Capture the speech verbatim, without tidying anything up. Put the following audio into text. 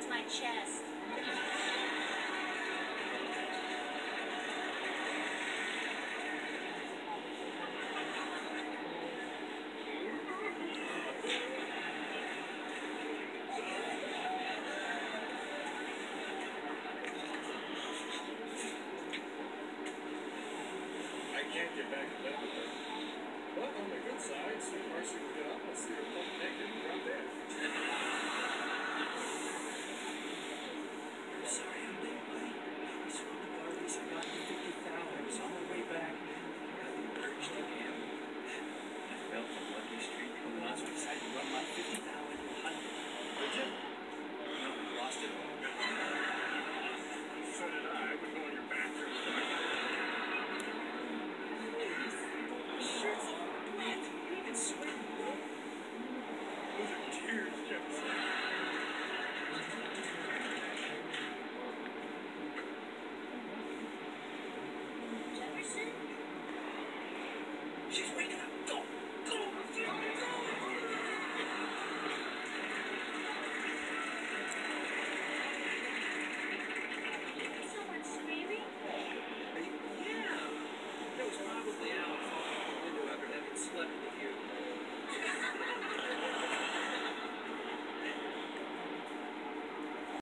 towards my chest. Can't get back to bed with her. But on the good side, soon Marcy will get up and see her pump naked and drop dead. Sorry I'm late, buddy. I swung the Barbies and got the fifty thousand. I was on my way back. I got the urge to gamble. I felt the lucky streak coming on, so I decided to run my fifty thousand into a hundred. Did you? No, lost it all.